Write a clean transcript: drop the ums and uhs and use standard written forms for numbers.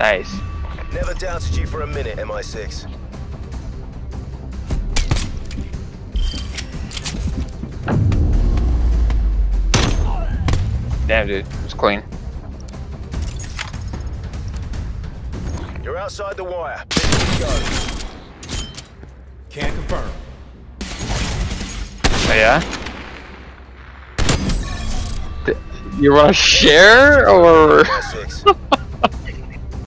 Nice. Never doubted you for a minute, MI6. Damn, dude, it's clean. You're outside the wire. Let's go. Can't confirm. Oh, yeah? You wanna share or? MI6.